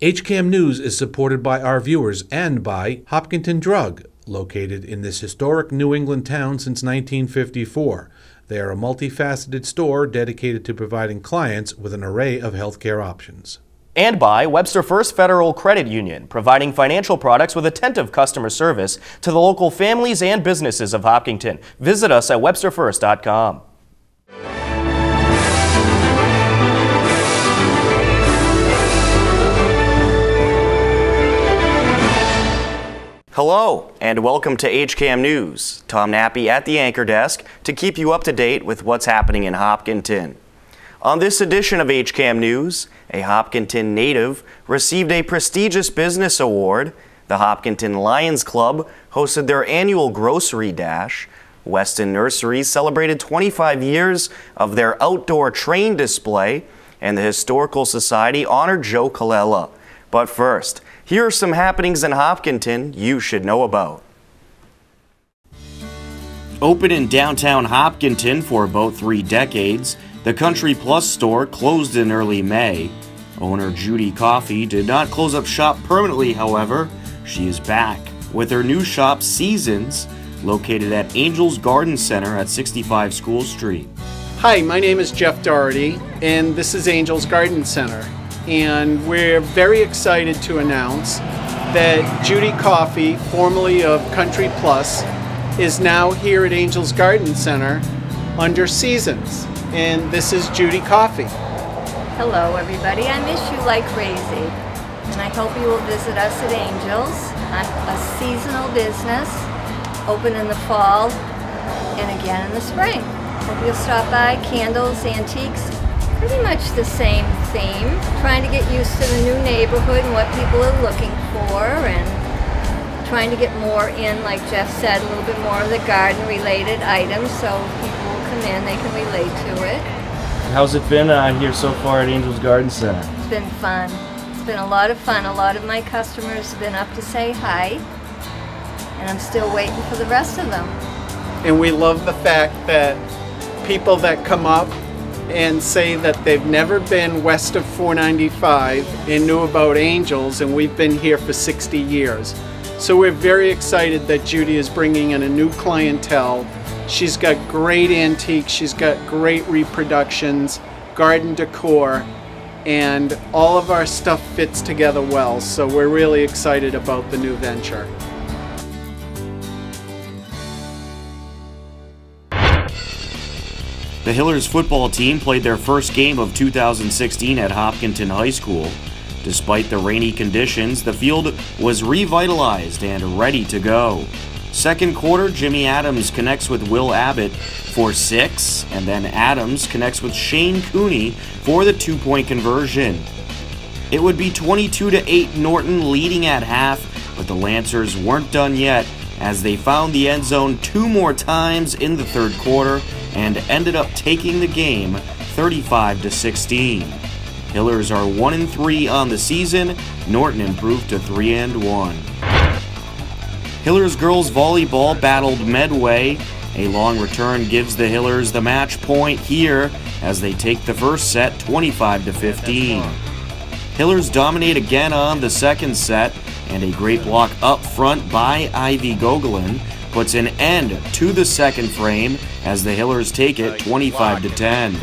HCAM News is supported by our viewers and by Hopkinton Drug, located in this historic New England town since 1954. They are a multifaceted store dedicated to providing clients with an array of healthcare options. And by Webster First Federal Credit Union, providing financial products with attentive customer service to the local families and businesses of Hopkinton. Visit us at websterfirst.com. Hello, and welcome to HCAM News. Tom Nappy at the anchor desk to keep you up to date with what's happening in Hopkinton. On this edition of HCAM News, a Hopkinton native received a prestigious business award, the Hopkinton Lions Club hosted their annual grocery dash, Weston Nurseries celebrated 25 years of their outdoor train display, and the Historical Society honored Joe Colella. But first, here are some happenings in Hopkinton you should know about. Open in downtown Hopkinton for about 3 decades, the Country Plus store closed in early May. Owner Judy Coffey did not close up shop permanently, however. She is back with her new shop, Seasons, located at Angels Garden Center at 65 School Street. Hi, my name is Jeff Doherty, and this is Angels Garden Center. And we're very excited to announce that Judy Coffey, formerly of Country Plus, is now here at Angels Garden Center under Seasons. And this is Judy Coffey. Hello everybody, I miss you like crazy. And I hope you will visit us at Angels. I'm a seasonal business, open in the fall and again in the spring. Hope you'll stop by. Candles, antiques, pretty much the same theme. Trying to get used to the new neighborhood and what people are looking for, and trying to get more in, like Jeff said, a little bit more of the garden related items so people will come in, they can relate to it. How's it been here so far at Angels Garden Center? It's been fun. It's been a lot of fun. A lot of my customers have been up to say hi, and I'm still waiting for the rest of them. And we love the fact that people that come up and say that they've never been west of 495 and knew about Angels, and we've been here for 60 years. So we're very excited that Judy is bringing in a new clientele. She's got great antiques, she's got great reproductions, garden decor, and all of our stuff fits together well. So we're really excited about the new venture. The Hillers football team played their first game of 2016 at Hopkinton High School. Despite the rainy conditions, the field was revitalized and ready to go. Second quarter, Jimmy Adams connects with Will Abbott for 6, and then Adams connects with Shane Cooney for the 2-point conversion. It would be 22-8 Norton leading at half, but the Lancers weren't done yet as they found the end zone 2 more times in the third quarter and ended up taking the game 35-16. Hillers are 1-3 on the season. Norton improved to 3-1. Hillers girls volleyball battled Medway. A long return gives the Hillers the match point here as they take the first set 25-15. Hillers dominate again on the second set, and a great block up front by Ivy Gogolin puts an end to the second frame as the Hillers take it 25-10.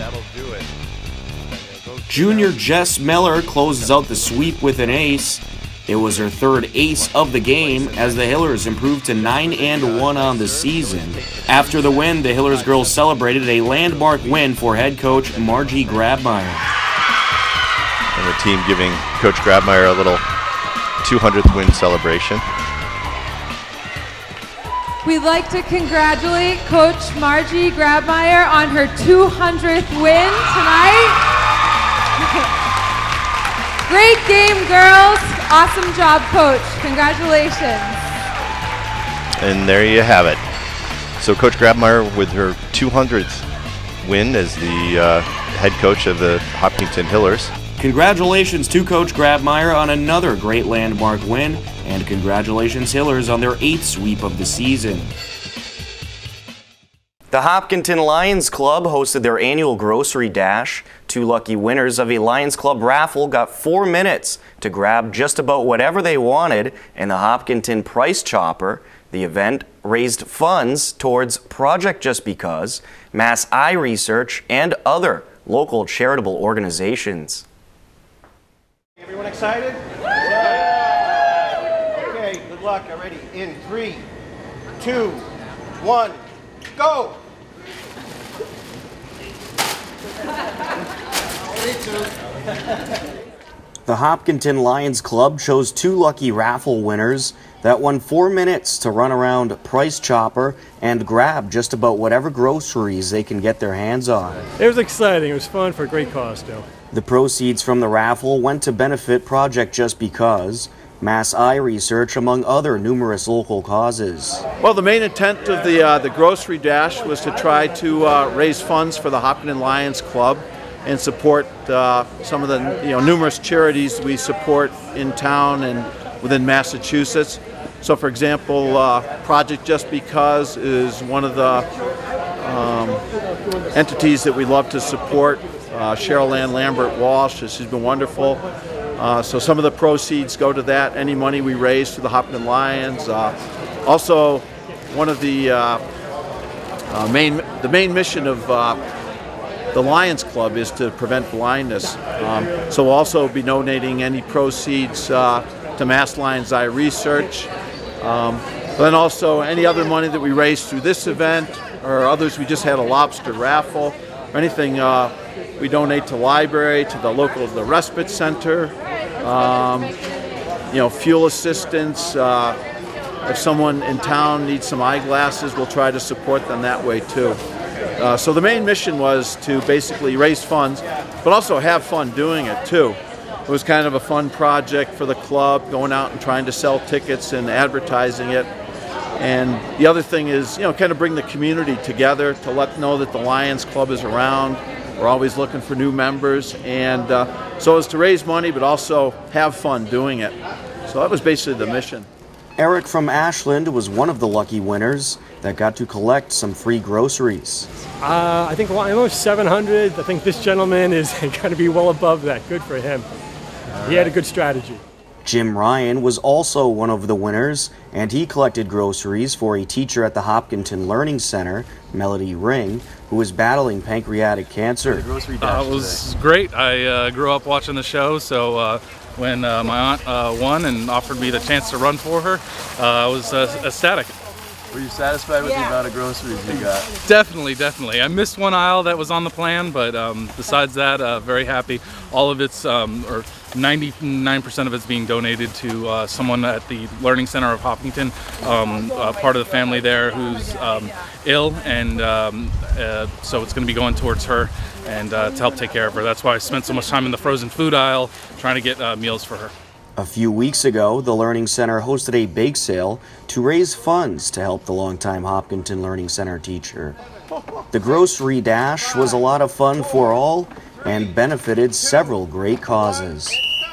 Junior Jess Miller closes out the sweep with an ace. It was her third ace of the game as the Hillers improved to 9-1 on the season. After the win, the Hillers girls celebrated a landmark win for head coach Margie Grabmeyer. And the team giving Coach Grabmeyer a little 200th win celebration. We'd like to congratulate Coach Margie Grabmeyer on her 200th win tonight. Great game, girls. Awesome job, Coach. Congratulations. And there you have it. So Coach Grabmeyer with her 200th win as the head coach of the Hopkinton Hillers. Congratulations to Coach Grabmeyer on another great landmark win, and congratulations Hillers on their 8th sweep of the season. The Hopkinton Lions Club hosted their annual grocery dash. 2 lucky winners of a Lions Club raffle got 4 minutes to grab just about whatever they wanted in the Hopkinton Price Chopper. The event raised funds towards Project Just Because, Mass Eye Research, and other local charitable organizations. Everyone excited? Yeah. Okay, good luck. All ready? In 3, 2, 1, go! The Hopkinton Lions Club chose 2 lucky raffle winners that won 4 minutes to run around Price Chopper and grab just about whatever groceries they can get their hands on. It was exciting. It was fun for a great cause, too. The proceeds from the raffle went to benefit Project Just Because, Mass Eye Research, among other numerous local causes. Well, the main intent of the grocery dash was to try to raise funds for the Hopkinton Lions Club and support some of the numerous charities we support in town and within Massachusetts. So, for example, Project Just Because is one of the entities that we love to support. Cheryl Ann Lambert Walsh, she's been wonderful. So some of the proceeds go to that. Any money we raise to the Hopkinton Lions. Also, one of the main mission of the Lions Club is to prevent blindness. So we'll also be donating any proceeds to Mass Lions Eye Research. Then also any other money that we raise through this event or others. We just had a lobster raffle or anything we donate to library, to the respite center, fuel assistance. If someone in town needs some eyeglasses, we'll try to support them that way too. So the main mission was to basically raise funds, but also have fun doing it too. It was kind of a fun project for the club, going out and trying to sell tickets and advertising it. And the other thing is, kind of bring the community together to let them know that the Lions Club is around. We're always looking for new members, and so as to raise money, but also have fun doing it. So that was basically the mission. Eric from Ashland was one of the lucky winners that got to collect some free groceries. I think almost 700. I think this gentleman is going to be well above that. Good for him. He had a good strategy. Jim Ryan was also one of the winners, and he collected groceries for a teacher at the Hopkinton Learning Center, Melody Ring, who was battling pancreatic cancer. It was great. I grew up watching the show, so when my aunt won and offered me the chance to run for her, I was ecstatic. Were you satisfied with the amount of groceries you got? Definitely. I missed one aisle that was on the plan, but besides that, very happy. All of it's, or 99% of it's being donated to someone at the Learning Center of Hopkinton, part of the family there who's ill, and so it's going to be going towards her and to help take care of her. That's why I spent so much time in the frozen food aisle trying to get meals for her. A few weeks ago, the Learning Center hosted a bake sale to raise funds to help the longtime Hopkinton Learning Center teacher. The grocery dash was a lot of fun for all and benefited several great causes.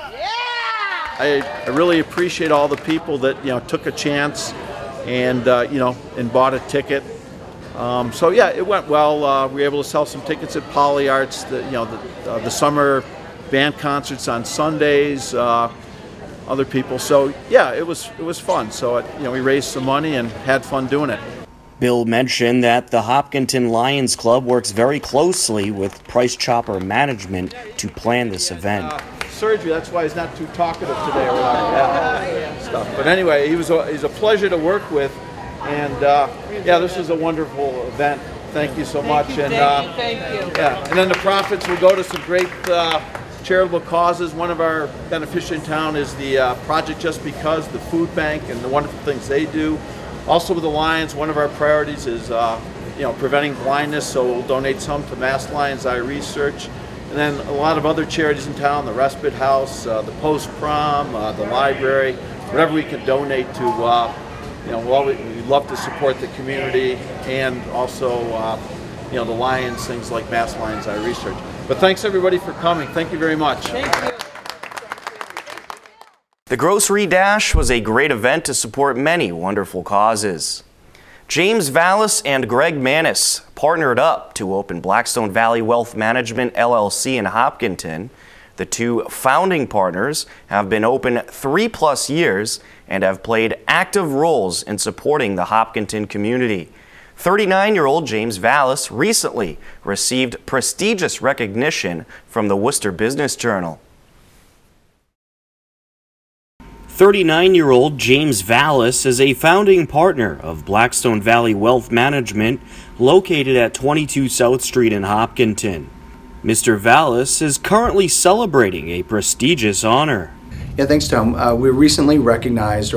I really appreciate all the people that took a chance and and bought a ticket. So yeah, it went well. We were able to sell some tickets at Poly Arts. The summer band concerts on Sundays. Other people. So yeah, it was fun. So we raised some money and had fun doing it. Bill mentioned that the Hopkinton Lions Club works very closely with Price Chopper Management to plan this event. Surgery, that's why he's not too talkative today or stuff. But anyway, he's a pleasure to work with, and yeah, this is a wonderful event. Thank you so much. Thank you. Yeah, and then the profits will go to some great charitable causes. One of our beneficiaries in town is the Project Just Because, the food bank, and the wonderful things they do. Also with the Lions, one of our priorities is preventing blindness, so we'll donate some to Mass Lions Eye Research. And then a lot of other charities in town, the Respite House, the Post Prom, the library, whatever we can donate to. We love to support the community and also the Lions, things like Mass Lions Eye Research. But thanks everybody for coming. Thank you very much. Thank you. The Grocery Dash was a great event to support many wonderful causes. James Vallis and Greg Manis partnered up to open Blackstone Valley Wealth Management LLC in Hopkinton. The two founding partners have been open 3+ years and have played active roles in supporting the Hopkinton community. 39-year-old James Vallis recently received prestigious recognition from the Worcester Business Journal. 39-year-old James Vallis is a founding partner of Blackstone Valley Wealth Management, located at 22 South Street in Hopkinton. Mr. Vallis is currently celebrating a prestigious honor. Yeah, thanks, Tom. I was recently recognized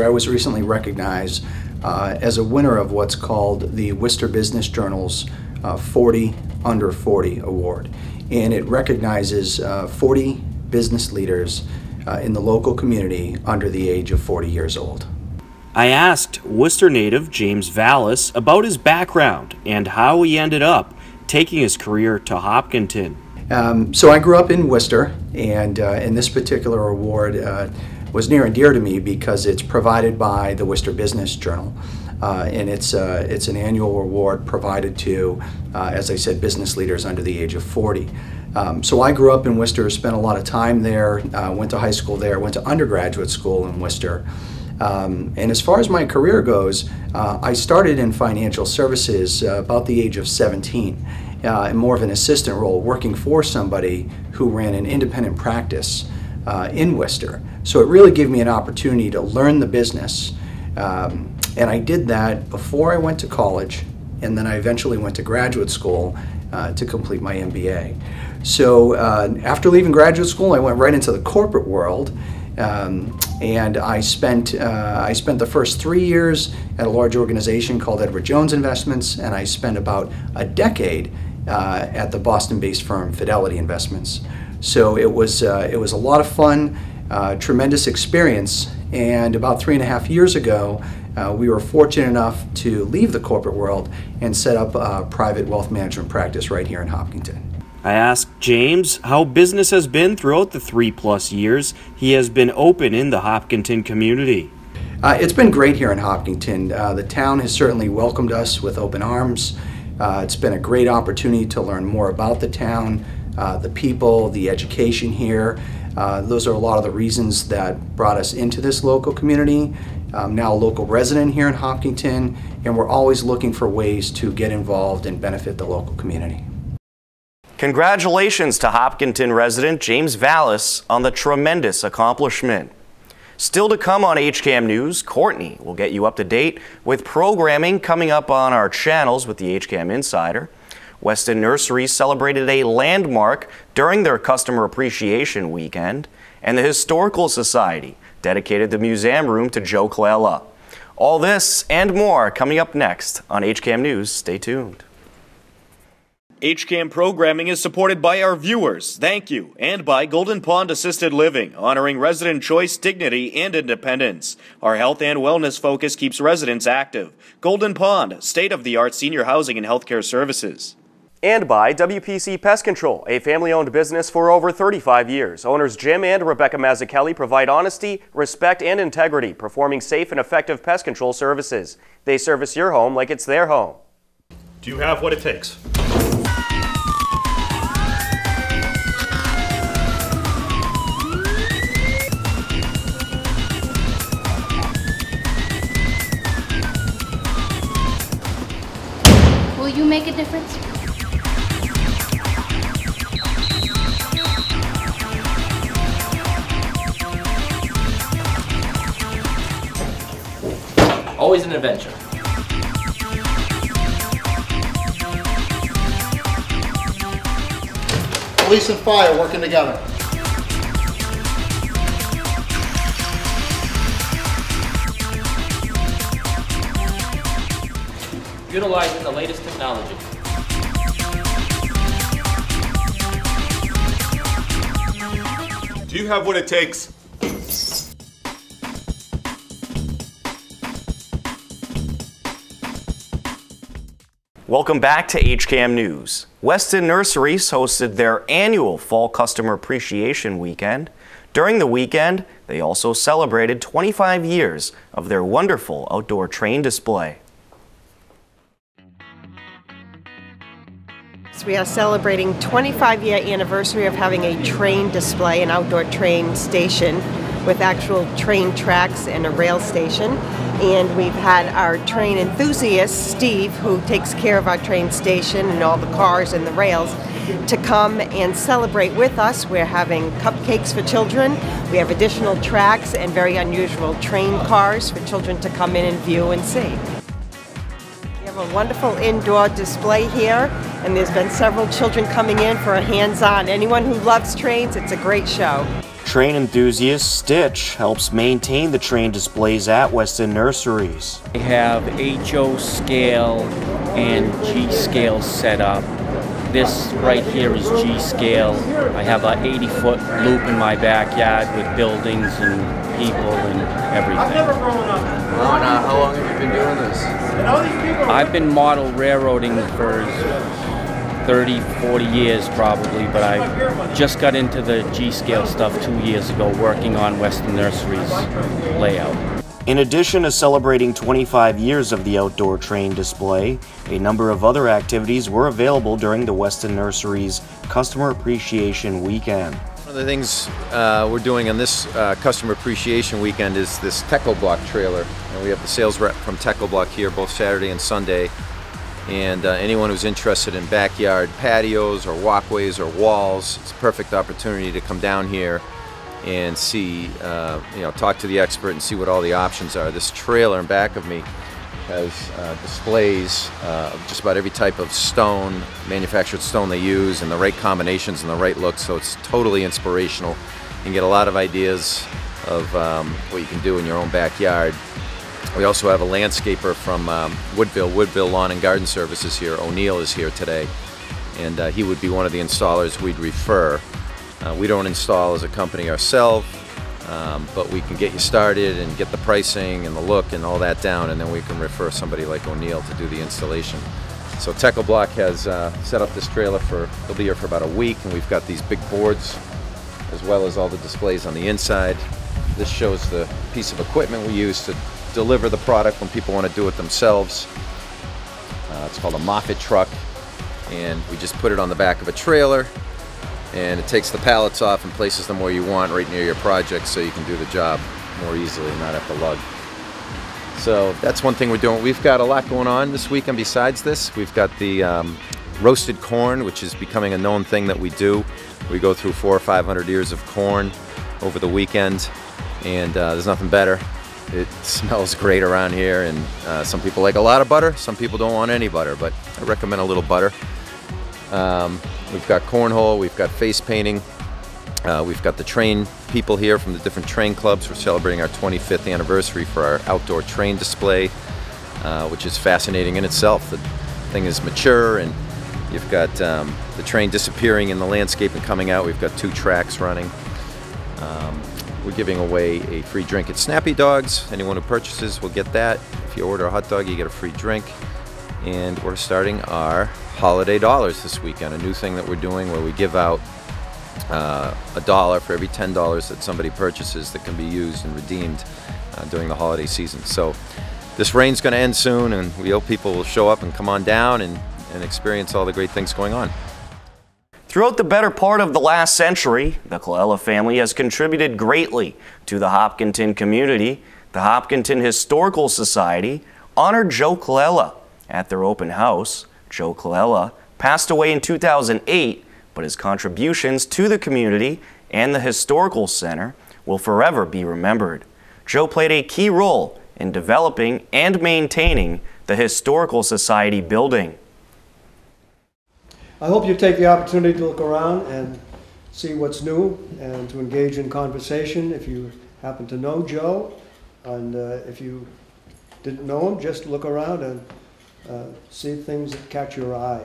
as a winner of what's called the Worcester Business Journal's 40 Under 40 Award. And it recognizes 40 business leaders in the local community under the age of 40 years old. I asked Worcester native James Vallis about his background and how he ended up taking his career to Hopkinton. So I grew up in Worcester, and this particular award was near and dear to me because it's provided by the Worcester Business Journal. And it's an annual award provided to, as I said, business leaders under the age of 40. So I grew up in Worcester, spent a lot of time there, went to high school there, went to undergraduate school in Worcester. And as far as my career goes, I started in financial services about the age of 17, in more of an assistant role, working for somebody who ran an independent practice in Worcester. So it really gave me an opportunity to learn the business. And I did that before I went to college, and then I eventually went to graduate school to complete my MBA. So after leaving graduate school, I went right into the corporate world, and I spent the first 3 years at a large organization called Edward Jones Investments, and I spent about a decade at the Boston-based firm Fidelity Investments. So it was a lot of fun, tremendous experience, and about 3.5 years ago, we were fortunate enough to leave the corporate world and set up a private wealth management practice right here in Hopkinton. I asked James how business has been throughout the 3+ years he has been open in the Hopkinton community. It's been great here in Hopkinton. The town has certainly welcomed us with open arms. It's been a great opportunity to learn more about the town, the people, the education here. Those are a lot of the reasons that brought us into this local community. I'm now a local resident here in Hopkinton, and we're always looking for ways to get involved and benefit the local community. Congratulations to Hopkinton resident James Vallis on the tremendous accomplishment. Still to come on HCAM News, Courtney will get you up to date with programming coming up on our channels with the HCAM Insider. Weston Nursery celebrated a landmark during their Customer Appreciation Weekend, and the Historical Society dedicated the museum room to Joe Clela. All this and more coming up next on HCAM News. Stay tuned. HCAM programming is supported by our viewers, thank you, and by Golden Pond Assisted Living, honoring resident choice, dignity, and independence. Our health and wellness focus keeps residents active. Golden Pond, state-of-the-art senior housing and healthcare services. And by WPC Pest Control, a family-owned business for over 35 years. Owners Jim and Rebecca Mazzucchelli provide honesty, respect, and integrity, performing safe and effective pest control services. They service your home like it's their home. Do you have what it takes? Will you make a difference? Always an adventure. Police and fire working together. Utilizing the latest technology. Do you have what it takes? Welcome back to HCAM News. Weston Nurseries hosted their annual Fall Customer Appreciation Weekend. During the weekend, they also celebrated 25 years of their wonderful outdoor train display. Yes, we are celebrating 25-year anniversary of having a train display, an outdoor train station with actual train tracks and a rail station. And we've had our train enthusiast, Steve, who takes care of our train station and all the cars and the rails, to come and celebrate with us. We're having cupcakes for children. We have additional tracks and very unusual train cars for children to come in and view and see. We have a wonderful indoor display here, and there's been several children coming in for a hands-on. Anyone who loves trains, it's a great show. Train enthusiast Stitch helps maintain the train displays at Weston Nurseries. I have HO scale and G scale set up. This right here is G scale. I have an 80-foot loop in my backyard with buildings and people and everything. How long have you been doing this? I've been model railroading for 30, 40 years probably, but I just got into the G-scale stuff 2 years ago working on Weston Nurseries layout. In addition to celebrating 25 years of the outdoor train display, a number of other activities were available during the Weston Nurseries Customer Appreciation Weekend. One of the things we're doing on this Customer Appreciation Weekend is this Techo-Block trailer. And we have the sales rep from Techo-Block here both Saturday and Sunday. And anyone who's interested in backyard patios or walkways or walls, it's a perfect opportunity to come down here and see, talk to the expert and see what all the options are. This trailer in back of me has displays of just about every type of stone, manufactured stone they use, and the right combinations and the right look, so it's totally inspirational. You can get a lot of ideas of what you can do in your own backyard. We also have a landscaper from Woodville Lawn and Garden Services here. O'Neill is here today, and he would be one of the installers we'd refer. We don't install as a company ourselves, but we can get you started and get the pricing and the look and all that down, and then we can refer somebody like O'Neill to do the installation. So Techo-Block has set up this trailer they'll be here for about a week, and we've got these big boards as well as all the displays on the inside. This shows the piece of equipment we use to deliver the product when people want to do it themselves. It's called a Moffett truck, and we just put it on the back of a trailer, and it takes the pallets off and places them where you want right near your project, so you can do the job more easily and not have to lug. So that's one thing we're doing. We've got a lot going on this weekend besides this. We've got the roasted corn, which is becoming a known thing that we do. We go through 400 or 500 ears of corn over the weekend, and there's nothing better. It smells great around here, and some people like a lot of butter, some people don't want any butter, but I recommend a little butter. We've got cornhole, we've got face painting, we've got the train people here from the different train clubs. We're celebrating our 25th anniversary for our outdoor train display, which is fascinating in itself. The thing is mature, and you've got the train disappearing in the landscape and coming out. We've got 2 tracks running. We're giving away a free drink at Snappy Dogs. Anyone who purchases will get that. If you order a hot dog, you get a free drink. And we're starting our holiday dollars this weekend, a new thing that we're doing where we give out $1 for every $10 that somebody purchases that can be used and redeemed during the holiday season. So this rain's going to end soon, and we hope people will show up and come on down and experience all the great things going on. Throughout the better part of the last century, the Colella family has contributed greatly to the Hopkinton community. The Hopkinton Historical Society honored Joe Colella at their open house. Joe Colella passed away in 2008, but his contributions to the community and the Historical Center will forever be remembered. Joe played a key role in developing and maintaining the Historical Society building. I hope you take the opportunity to look around and see what's new and to engage in conversation if you happen to know Joe. And if you didn't know him, just look around and see things that catch your eye.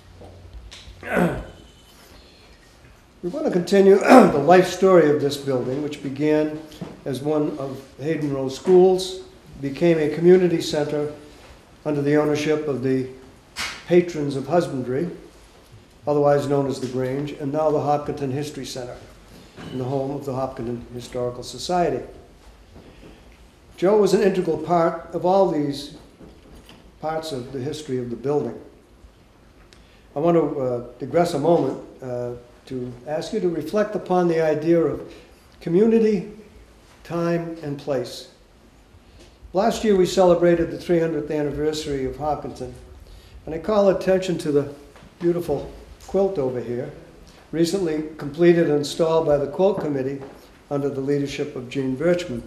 We want to continue the life story of this building, which began as one of Hayden Row schools, became a community center under the ownership of the Patrons of Husbandry, otherwise known as the Grange, and now the Hopkinton History Center, in the home of the Hopkinton Historical Society. Joe was an integral part of all these parts of the history of the building. I want to digress a moment to ask you to reflect upon the idea of community, time, and place. Last year we celebrated the 300th anniversary of Hopkinton, and I call attention to the beautiful quilt over here, recently completed and installed by the Quilt Committee under the leadership of Gene Virchman.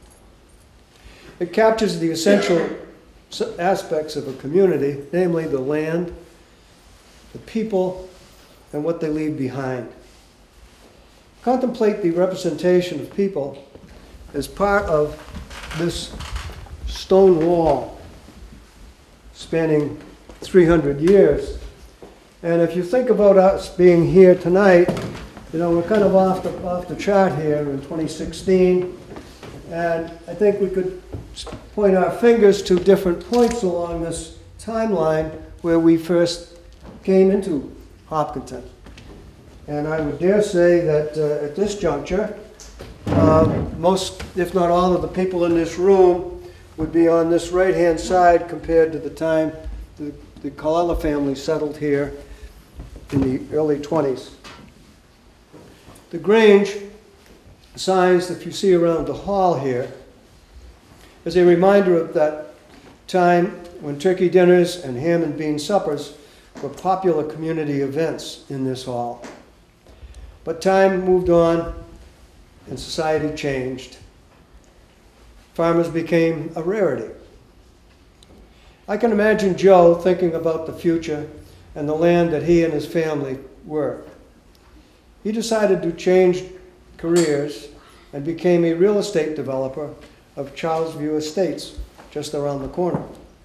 It captures the essential aspects of a community, namely the land, the people, and what they leave behind. Contemplate the representation of people as part of this stone wall spanning 300 years. And if you think about us being here tonight, you know, we're kind of off the chart here in 2016, and I think we could point our fingers to different points along this timeline where we first came into Hopkinton. And I would dare say that at this juncture, most, if not all, of the people in this room would be on this right-hand side compared to the time the Colella family settled here in the early 20s. The Grange signs that you see around the hall here is a reminder of that time when turkey dinners and ham and bean suppers were popular community events in this hall. But time moved on and society changed. Farmers became a rarity. I can imagine Joe thinking about the future and the land that he and his family worked. He decided to change careers and became a real estate developer of Charlesview Estates, just around the corner.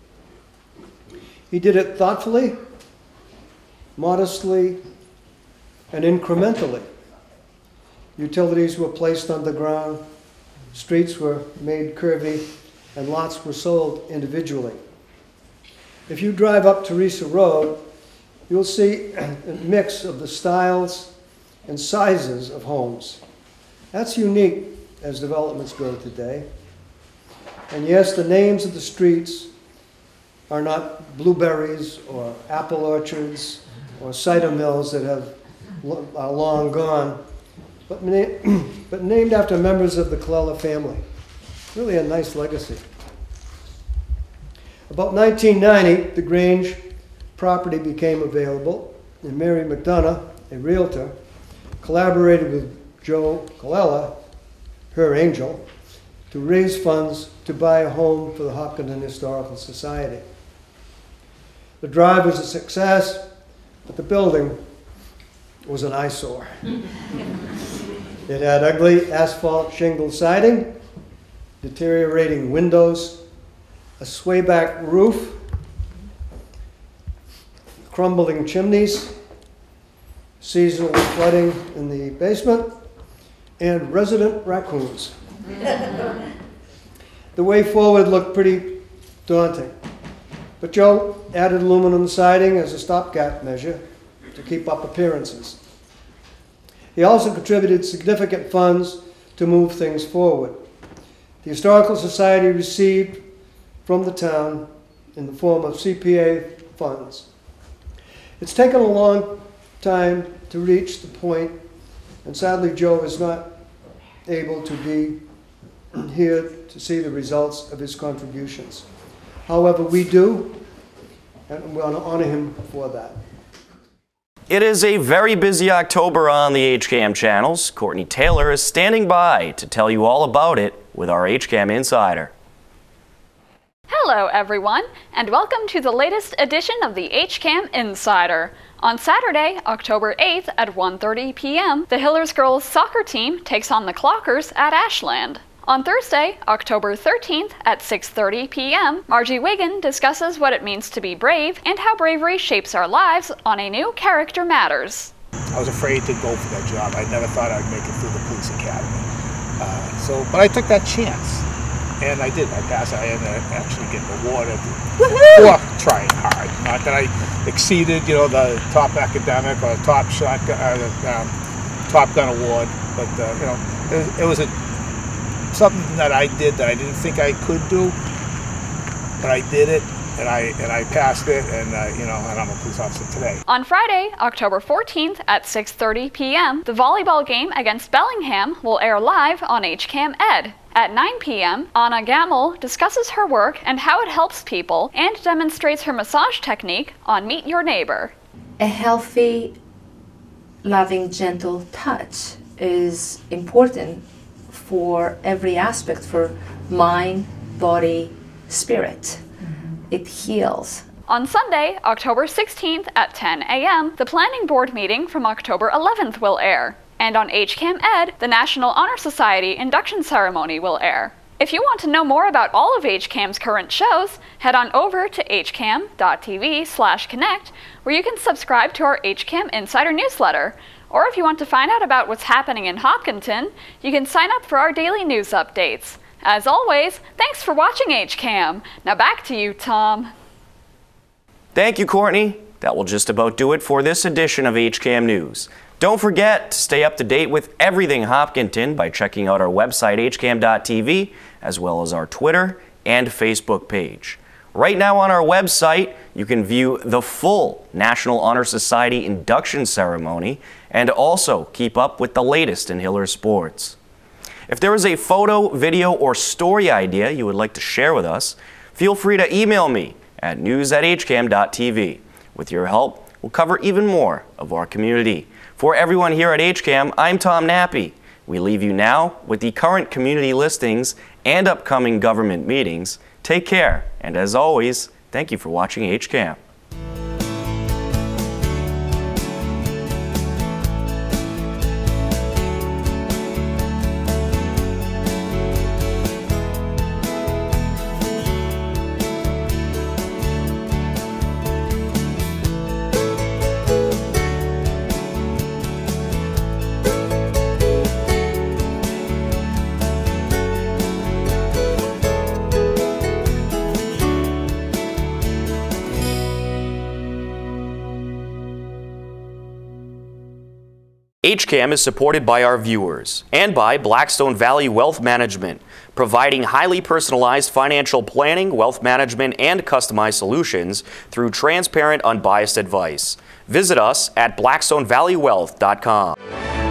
He did it thoughtfully, modestly, and incrementally. Utilities were placed underground, streets were made curvy, and lots were sold individually. If you drive up Teresa Road, you'll see a mix of the styles and sizes of homes. That's unique as developments go today. And yes, the names of the streets are not blueberries or apple orchards or cider mills that are long gone, but named after members of the Colella family. Really a nice legacy. About 1990, the Grange property became available, and Mary McDonough, a realtor, collaborated with Joe Colella, her angel, to raise funds to buy a home for the Hopkinton Historical Society. The drive was a success, but the building was an eyesore. It had ugly asphalt shingle siding, deteriorating windows, a swayback roof, crumbling chimneys, seasonal flooding in the basement, and resident raccoons. The way forward looked pretty daunting, but Joe added aluminum siding as a stopgap measure to keep up appearances. He also contributed significant funds to move things forward. The Historical Society received from the town in the form of CPA funds. It's taken a long time to reach the point, and sadly Joe is not able to be here to see the results of his contributions. However, we do, and we want to honor him for that. It is a very busy October on the HCAM channels. Courtney Taylor is standing by to tell you all about it with our HCAM Insider. Hello everyone, and welcome to the latest edition of the HCAM Insider. On Saturday, October 8th at 1:30 p.m., the Hillers girls soccer team takes on the Clockers at Ashland. On Thursday, October 13th at 6:30 p.m., Margie Wiggin discusses what it means to be brave and how bravery shapes our lives on a new Character Matters. I was afraid to go for that job. I never thought I'd make it through the police academy. But I took that chance, and I did. I passed. I ended up actually getting awarded for trying hard. Not that I exceeded, the top academic or top Top Gun award, but it was something that I did that I didn't think I could do, but I did it, I passed it, and you know, and I'm a police officer today. On Friday, October 14th at 6:30 p.m., the volleyball game against Bellingham will air live on HCAM Ed. At 9 p.m., Anna Gamel discusses her work and how it helps people and demonstrates her massage technique on Meet Your Neighbor. A healthy, loving, gentle touch is important for every aspect, for mind, body, spirit. It heals. On Sunday, October 16th at 10 a.m., the planning board meeting from October 11th will air. And on HCAM Ed, the National Honor Society induction ceremony will air. If you want to know more about all of HCAM's current shows, head on over to hcam.tv/connect, where you can subscribe to our HCAM Insider newsletter. Or if you want to find out about what's happening in Hopkinton, you can sign up for our daily news updates. As always, thanks for watching HCAM. Now back to you, Tom. Thank you, Courtney. That will just about do it for this edition of HCAM News. Don't forget to stay up to date with everything Hopkinton by checking out our website, hcam.tv, as well as our Twitter and Facebook page. Right now on our website, you can view the full National Honor Society induction ceremony and also keep up with the latest in Hiller sports. If there is a photo, video, or story idea you would like to share with us, feel free to email me at news@hcam.tv. With your help, we'll cover even more of our community. For everyone here at HCAM, I'm Tom Nappy. We leave you now with the current community listings and upcoming government meetings. Take care, and as always, thank you for watching HCAM. HCAM is supported by our viewers and by Blackstone Valley Wealth Management, providing highly personalized financial planning, wealth management, and customized solutions through transparent, unbiased advice. Visit us at blackstoneValleyWealth.com.